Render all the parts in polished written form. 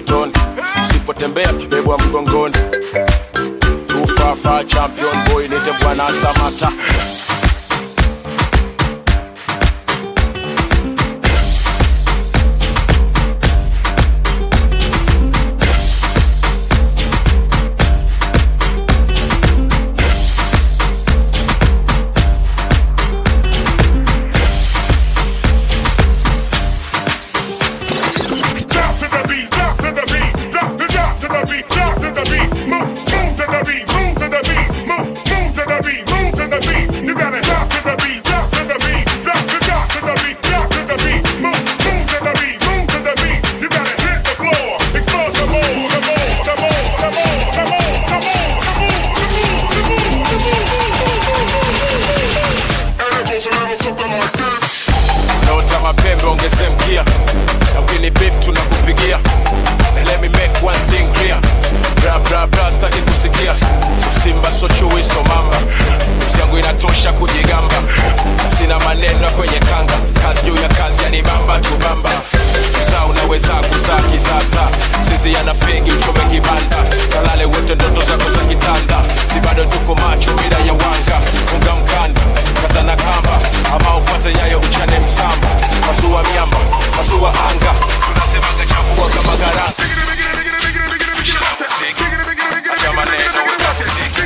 motoni, usipotembea tabebwa mgongoni. Tufafa champion boy nite Bwana Samata. Mapembe ongeze mkia, na ukini beef tunakupigia. Let me make one thing clear, bra bra bra staki kusikia. So simba so chui so mamba, uzi yangu inatosha kujigamba. Sina maneno kwenye kanga, kazi juu ya kazi yani bamba tu bamba. Sasa unaweza kuzaa kisasa, sisi yana fegi uchome kibanda. Kalale wote ndoto zako za kitanda, si bado tuko macho bila ya wanga. Unga mkanda, kaza na kamba, ama ufuate nyayo uchane msamba. Pasua miamba, pasua anga, tunasemanga chafua kama garasa. Kisha la muziki, acha maneno uta muziki.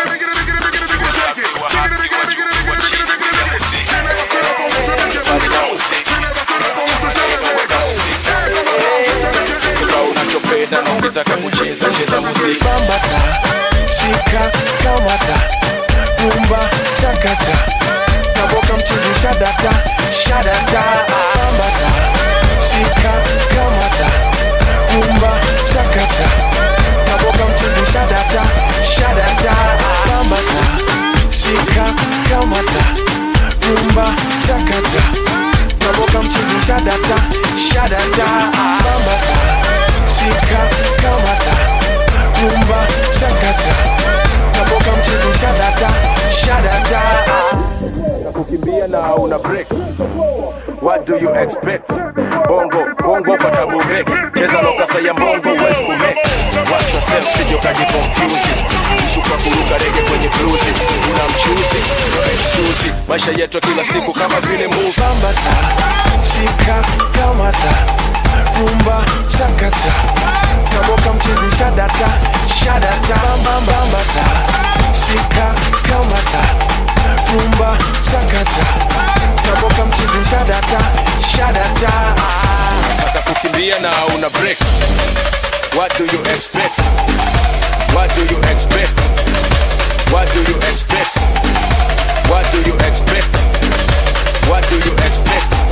Wasabi wa haki, wachuki wa chini ya muziki. Fadi na muziki, maneno weka muziki. Kuka unachopenda na ukitaka kucheza, cheza muziki. Bambata, shika, kamata, rumba, chakata. Naboka mchizi shadata, shadata. Bambata, shika, kamata, rumba, chakata. Naboka mchizi shadata, shadata. Bambata, shika, kamata, rumba, chakata. Naboka mchizi shadata, shadata. Bambata, shika, kamata, rumba, chakata. Naboka mchizi shadata, shadata. Kukimbia na una break, what do you expect? Bongo, bongo kwa tabu break. Cheza lokasa ya bongo, wezi kumake. Watch yourself, sijo kaji confuse. Shuka kuruka rege kwenye cruise. Una mchuzi, no excuse. Maisha yetu kila siku kama vile movie. Bambata, shika, kamata, rumba, chakata. Naboka mchizi shadata, shadata. Bambata, shika, kamata, rumba, chakata. Naboka mchizi shadata, shadata. Hata kukimbia na una break, what do you expect? What do you expect? What do you expect? What do you expect? What do you expect?